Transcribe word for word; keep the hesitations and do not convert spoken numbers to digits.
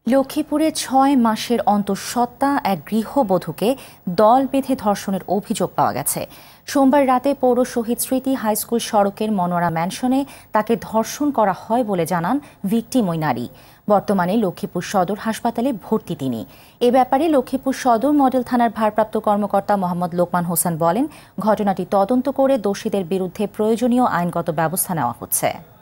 লক্ষ্মীপুরে ছয় মাসের অন্তঃসত্ত্বা এক গৃহবধূকে দল বেঁধে ধর্ষণের অভিযোগ পাওয়া গেছে। সোমবার রাতে পৌর শহীদ স্মৃতি হাইস্কুল সড়কের মনোয়ারা ম্যানশনে তাকে ধর্ষণ করা হয় বলে জানান ভিকটিম ওই নারী। বর্তমানে লক্ষ্মীপুর সদর হাসপাতালে ভর্তি তিনি। এ ব্যাপারে লক্ষ্মীপুর সদর মডেল থানার ভারপ্রাপ্ত কর্মকর্তা মোহাম্মদ লোকমান হোসেন বলেন, ঘটনাটি তদন্ত করে দোষীদের বিরুদ্ধে প্রয়োজনীয় আইনগত ব্যবস্থা নেওয়া হচ্ছে।